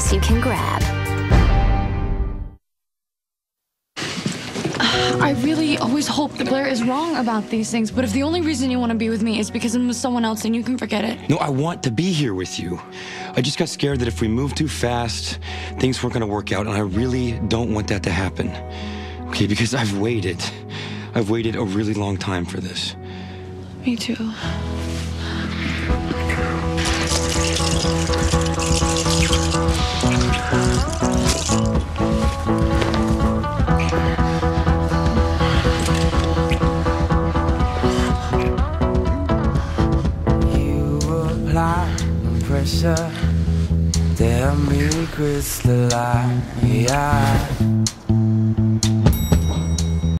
else you can grab. I really always hope that Blair is wrong about these things, but if the only reason you want to be with me is because I'm with someone else, then you can forget it. No, I want to be here with you. I just got scared that if we moved too fast, things weren't going to work out, and I really don't want that to happen. Okay, because I've waited. I've waited a really long time for this. Me too. Pressure, damn me crystalline, yeah.